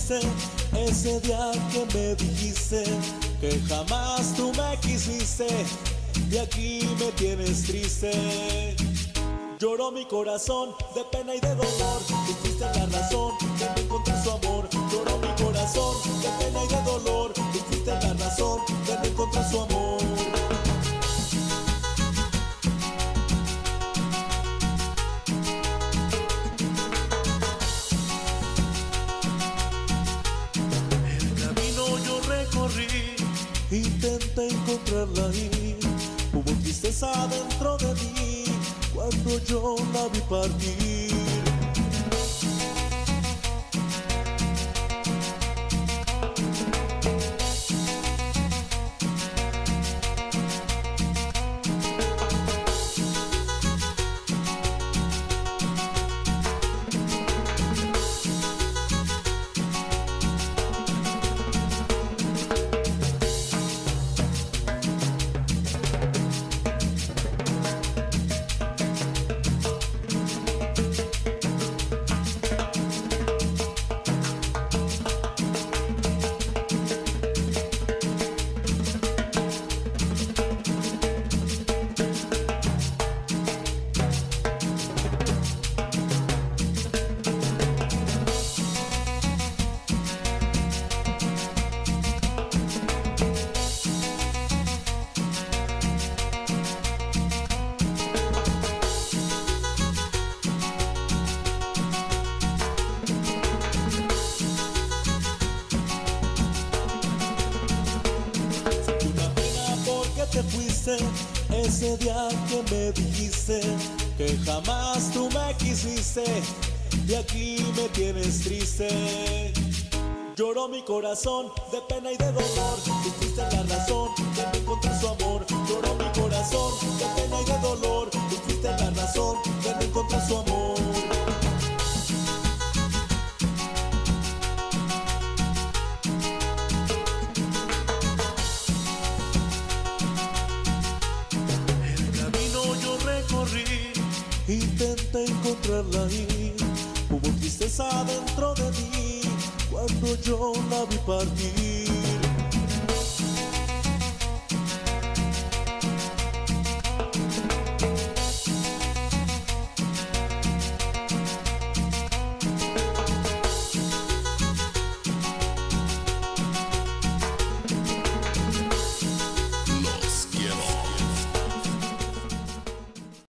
fuiste, ese día que me dijiste que jamás tú me quisiste, y aquí me tienes triste. Lloró mi corazón de pena y de dolor, tú fuiste la razón de no encontrar su amor. Lloró mi corazón de pena y de dolor, tú fuiste la razón de no encontrar su amor. El camino yo recorrí, intenté encontrarla ahí. Hubo tristeza dentro de mí cuando yo la vi partir. Te fuiste ese día que me dijiste que jamás tú me quisiste, y aquí me tienes triste. Lloró mi corazón de pena y de dolor, tú fuiste la razón de no encontrar su amor. Lloró mi corazón de pena y de dolor, tú fuiste la razón de no encontrar su amor. Intenté encontrarla ahí, hubo tristeza dentro de mí cuando yo la vi partir.